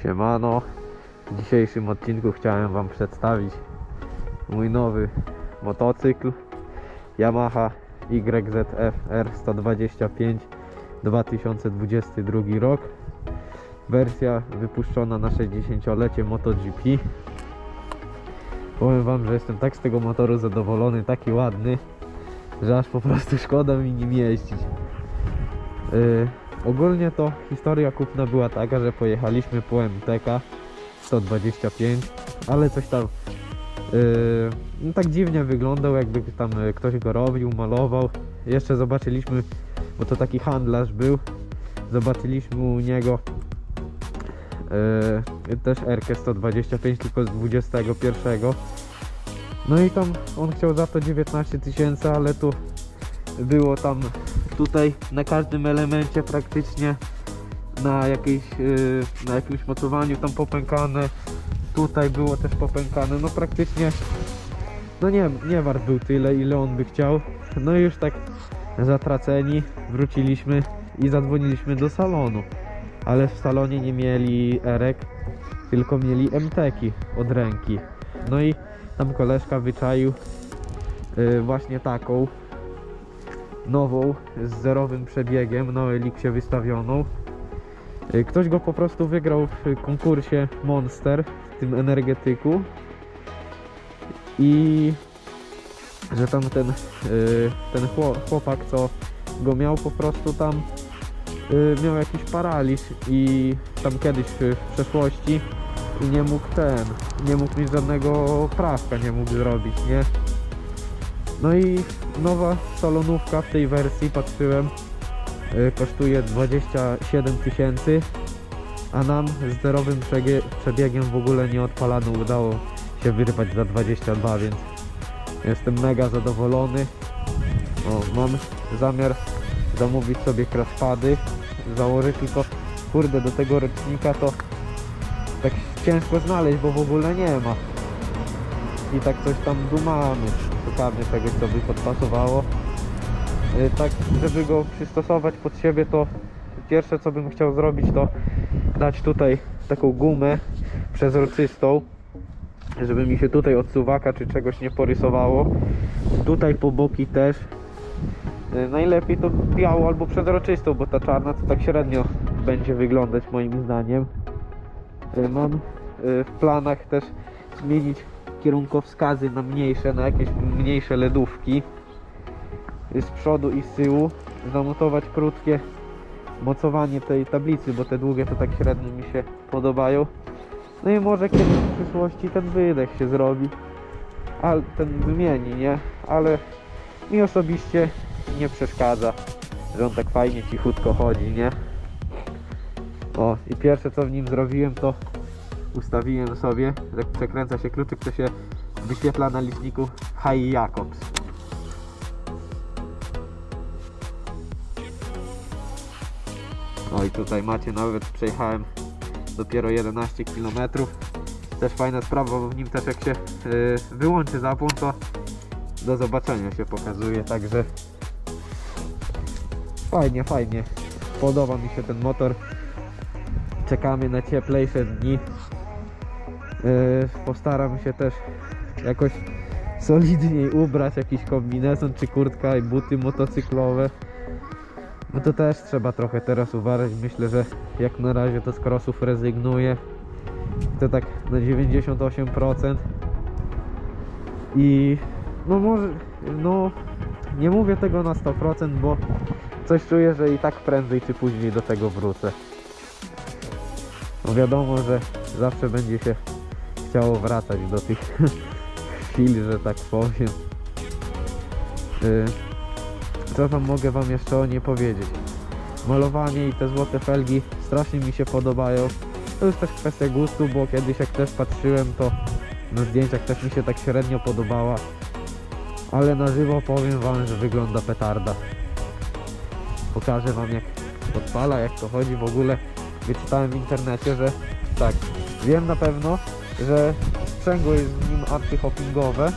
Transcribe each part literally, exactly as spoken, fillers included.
Siemano, w dzisiejszym odcinku chciałem wam przedstawić mój nowy motocykl Yamaha Y Z F R sto dwadzieścia pięć dwa tysiące dwudziesty drugi rok. Wersja wypuszczona na sześćdziesięciolecie MotoGP. Powiem wam, że jestem tak z tego motoru zadowolony, taki ładny, że aż po prostu szkoda mi nim jeździć. Yy, ogólnie to historia kupna była taka, że pojechaliśmy po M T K sto dwadzieścia pięć, ale coś tam yy, no tak dziwnie wyglądał, jakby tam ktoś go robił, malował. Jeszcze zobaczyliśmy, bo to taki handlarz był, zobaczyliśmy u niego yy, też R K sto dwadzieścia pięć, tylko z dwudziestego pierwszego. No i tam on chciał za to dziewiętnaście tysięcy, ale tu było tam tutaj na każdym elemencie praktycznie na jakiejś, yy, na jakimś mocowaniu tam popękane, tutaj było też popękane, no praktycznie no nie, nie wart był tyle, ile on by chciał. No i już tak zatraceni wróciliśmy i zadzwoniliśmy do salonu, ale w salonie nie mieli erek, tylko mieli M T ki od ręki. No i tam koleżka wyczaił yy, właśnie taką nową, z zerowym przebiegiem, na Elixie wystawioną. Ktoś go po prostu wygrał w konkursie Monster, w tym energetyku, i że tam ten, ten chłopak, co go miał, po prostu tam miał jakiś paraliż i tam kiedyś w przeszłości i nie mógł ten, nie mógł mieć żadnego prawka, nie mógł zrobić, nie? No i nowa salonówka w tej wersji, patrzyłem, yy, kosztuje dwadzieścia siedem tysięcy, a nam z zerowym przebiegiem w ogóle nie odpalano, udało się wyrwać za dwadzieścia dwa, więc jestem mega zadowolony. O, mam zamiar zamówić sobie crashpady, założyć, tylko kurde, do tego rocznika to tak ciężko znaleźć, bo w ogóle nie ma. I tak coś tam dumamy, szukamy czegoś, co by podpasowało. Yy, tak, żeby go przystosować pod siebie, to pierwsze, co bym chciał zrobić, to dać tutaj taką gumę przezroczystą, żeby mi się tutaj od suwaka czy czegoś nie porysowało. Tutaj po boki też. Yy, najlepiej to białą albo przezroczystą, bo ta czarna to tak średnio będzie wyglądać moim zdaniem. Yy, mam yy, w planach też zmienić kierunkowskazy na mniejsze, na jakieś mniejsze ledówki z przodu i z tyłu, zamontować krótkie mocowanie tej tablicy, bo te długie to tak średnio mi się podobają. No i może kiedyś w przyszłości ten wydech się zrobi, ale ten wymieni, nie? Ale mi osobiście nie przeszkadza, że on tak fajnie cichutko chodzi, nie? O, i pierwsze, co w nim zrobiłem, to ustawiłem sobie, jak przekręca się kluczyk, to się wyświetla na liczniku Hi Jacobs. No i tutaj macie, nawet przejechałem dopiero jedenaście kilometrów. Też fajna sprawa, bo w nim też jak się yy, wyłączy zapłon, to do zobaczenia się pokazuje, także fajnie, fajnie. Podoba mi się ten motor. Czekamy na cieplejsze dni. Yy, postaram się też jakoś solidniej ubrać, jakiś kombinezon czy kurtka i buty motocyklowe. No to też trzeba trochę teraz uważać. Myślę, że jak na razie to z crossów rezygnuję. To tak na dziewięćdziesiąt osiem procent. I no może, no nie mówię tego na sto procent, bo coś czuję, że i tak prędzej czy później do tego wrócę. No wiadomo, że zawsze będzie się chciało wracać do tych chwil, że tak powiem. Yy, co tam mogę wam jeszcze o niej powiedzieć? Malowanie i te złote felgi strasznie mi się podobają. To jest też kwestia gustu, bo kiedyś jak też patrzyłem, to na zdjęciach też mi się tak średnio podobała. Ale na żywo powiem wam, że wygląda petarda. Pokażę wam, jak odpala, jak to chodzi w ogóle. Wyczytałem w internecie, że tak, wiem na pewno, że sprzęgło jest w nim antyhoppingowe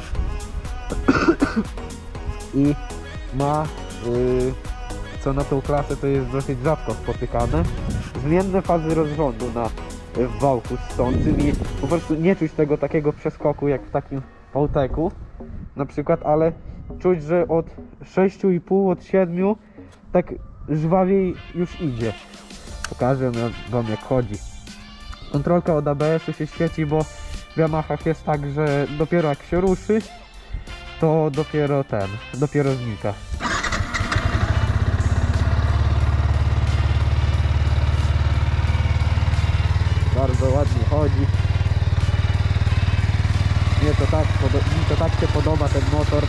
i ma, yy, co na tą klasę to jest dosyć rzadko spotykane, zmienne fazy rozrządu na w wałku ssącym i po prostu nie czuć tego takiego przeskoku jak w takim Auteku na przykład, ale czuć, że od sześciu i pół, od siedmiu tak żwawiej już idzie. Pokażę wam jak chodzi. Kontrolka od A B S-u się świeci, bo w Yamahach jest tak, że dopiero jak się ruszy, to dopiero ten, dopiero znika. Bardzo ładnie chodzi. Mnie to tak, mi to tak się podoba ten motor.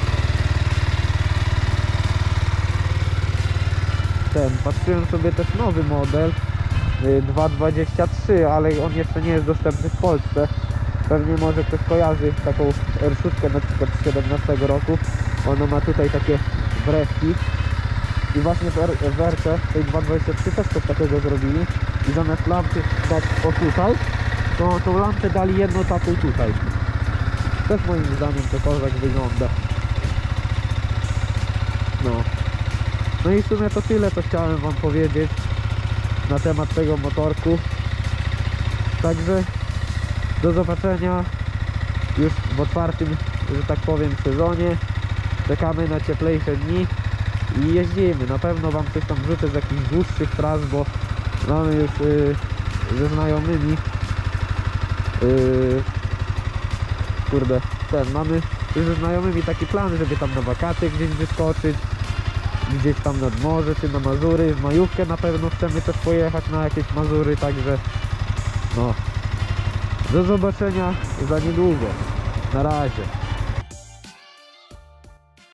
Ten, patrzyłem sobie też nowy model dwa dwadzieścia trzy, ale on jeszcze nie jest dostępny w Polsce. Pewnie może ktoś kojarzy taką R sześć na przykład z siedemnastego roku. Ona ma tutaj takie wrewki. I właśnie w, R, w R C tej dwa dwadzieścia trzy też coś takiego zrobili. I zamiast lampy tak o tutaj, to tą lampę dali jedną taką tutaj. Też moim zdaniem to kozak wygląda. No. No i w sumie to tyle, co chciałem wam powiedzieć na temat tego motorku. Także do zobaczenia już w otwartym, że tak powiem, sezonie. Czekamy na cieplejsze dni i jeździmy. Na pewno wam coś tam wrzucę z jakichś dłuższych tras, bo mamy już yy, ze znajomymi yy, kurde, ten, mamy już ze znajomymi taki plan, żeby tam na wakacje gdzieś wyskoczyć, gdzieś tam nad morze czy na Mazury. W majówkę na pewno chcemy też pojechać na jakieś Mazury, także no, do zobaczenia za niedługo. Na razie.